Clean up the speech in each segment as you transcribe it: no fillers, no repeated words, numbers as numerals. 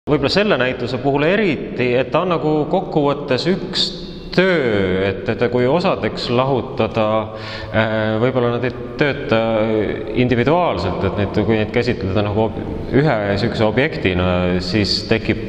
Võib-olla selle näituse puhul eriti, et ta on nagu kokkuvõttes üks töö, et kui osadeks lahutada, võib-olla nad ei tööta individuaalselt, et kui neid käsitleda nagu ühe sükse objektina, siis tekib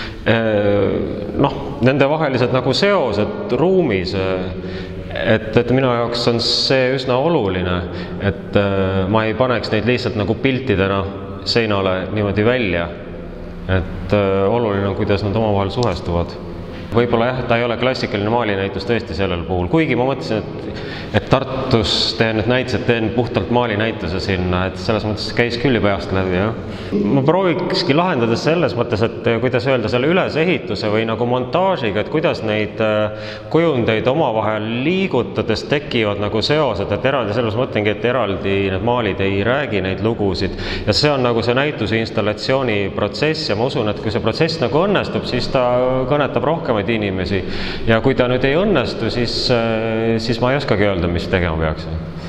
nende vahelised nagu seosed ruumis, et minu jaoks on see üsna oluline, et ma ei paneks neid lihtsalt nagu piltidena seinale niimoodi välja, et oluline on, kuidas nad omavahel suhestuvad. Võib-olla jah, ta ei ole klassikaline maalinäitus tõesti sellel puhul, kuigi ma mõtlesin, et Tartus teen need näitused, teen puhtalt maalinäituse sinna, et selles mõttes käis küll juba peast läbi, jah. Ma proovikski lahendada selles mõttes, et kuidas öelda, selle ülesehituse või nagu montaažiga, et kuidas neid kujundeid omavahel liigutades tekivad nagu seosed, et eraldi selles mõtlengi, et eraldi need maalid ei räägi neid lugusid ja see on nagu see näituse installatsiooni protsess ja ma usun, et kui see protsess nagu õnnestub, siis ta kõnetab rohkem inimesi ja kui ta nüüd ei õnnestu, siis ma ei oskagi öelda, mis tegema peaks.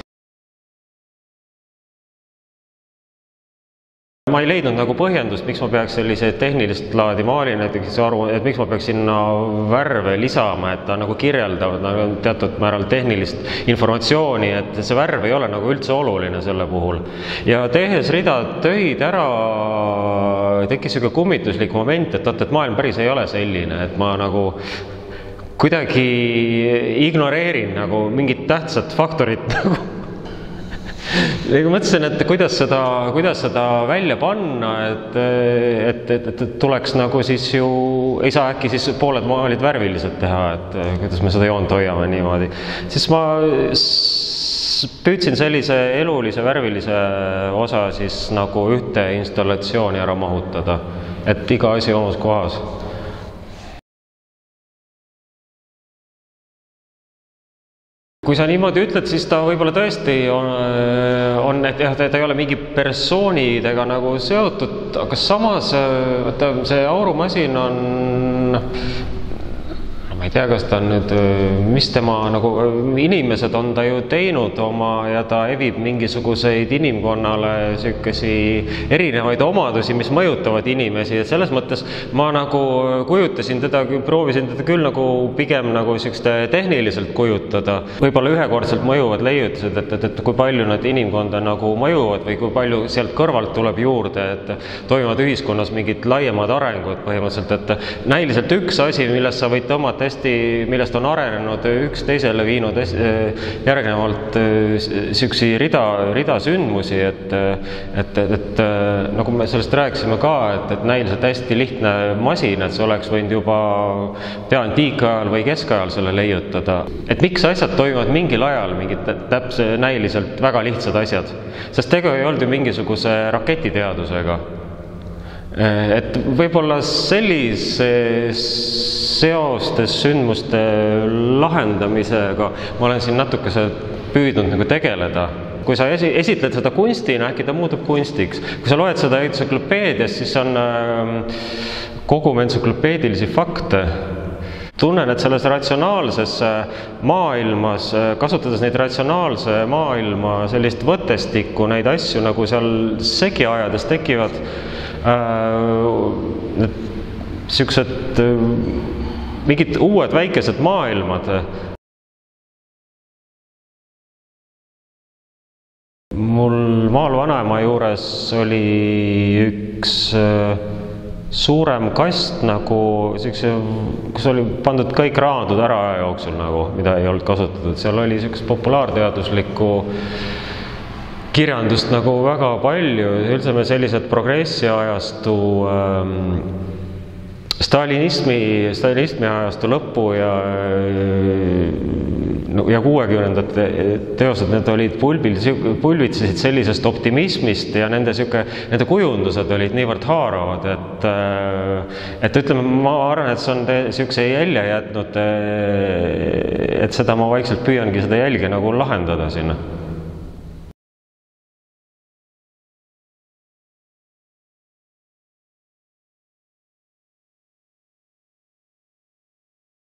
Ma ei leidnud nagu põhjendust, miks ma peaks sellise tehnilist laadi maali näiteks aru, et miks ma peaks sinna värve lisama, et ta nagu kirjeldavad nagu teatud määral tehnilist informatsiooni, et see värv ei ole nagu üldse oluline selle puhul. Ja tehes rida töid ära, tekkis siuke kummituslik moment, et maailm päris ei ole selline, et ma nagu kuidagi ignoreerin nagu mingit tähtsat faktorit nagu. Mõtlesin, et kuidas seda välja panna, et tuleks nagu siis ju, ei saa äkki siis pooled maalid värviliselt teha, et kuidas me seda joont hoiame niimoodi. Siis ma püüdsin sellise elulise värvilise osa siis nagu ühte installatsiooni ära mahutada, et iga asi omas kohas. Kui sa niimoodi ütled, siis ta võib-olla tõesti on et jah, ta ei ole mingi persoonidega nagu seotud, aga samas see aurumasin on, ma ei tea, kas ta on nüüd, mis tema nagu inimesed on ta ju teinud oma ja ta evib mingisuguseid inimkonnale sükesi erinevaid omadusi, mis mõjutavad inimesi, et selles mõttes ma nagu kujutasin teda, proovisin teda küll nagu pigem nagu sükste tehniliselt kujutada, võib-olla ühekordselt mõjuvad leiutised, et kui palju nad inimkonda nagu mõjuvad või kui palju sealt kõrvalt tuleb juurde, et toimuvad ühiskonnas mingid laiemad arengud põhimõtteliselt, et näiliselt üks asi, millest sa võid tõmmata millest on arenenud üks teisele viinud järgnevalt süüksi rida sündmusi, et nagu me sellest rääkisime ka, et näiliselt hästi lihtne masin, et see oleks võinud juba antiikajal või keskajal selle leiutada. Et miks asjad toimuvad mingil ajal, mingid täpse näiliselt väga lihtsad asjad, sest tegu ei olnud ju mingisuguse raketiteadusega. Et võib-olla sellise seostes sündmuste lahendamisega ma olen siin natukese püüdnud nagu tegeleda. Kui sa esitled seda kunstina, äkki ta muutub kunstiks. Kui sa loed seda entsüklopeediast, siis on kogum entsüklopeedilisi fakte. Tunnen, et selles ratsionaalses maailmas, kasutades neid ratsionaalse maailma sellist võttestikku, neid asju nagu seal segi ajades tekivad siuksed mingid uued väikesed maailmad. Mul maal vanaema juures oli üks suurem kast nagu, kus oli pandud kõik raamatud ära aja jooksul, nagu, mida ei olnud kasutatud. Seal oli siukest populaarteaduslikku kirjandust nagu väga palju, üldse me sellised progressiajastu stalinismi ajastu lõppu ja 60-ndate teosed, need olid pulbitsesid sellisest optimismist ja nende kujundused olid niivõrd haaravad, et ütleme, ma arvan, et see on siukse jälje jätnud, et seda ma vaikselt püüangi seda jälge nagu lahendada sinna.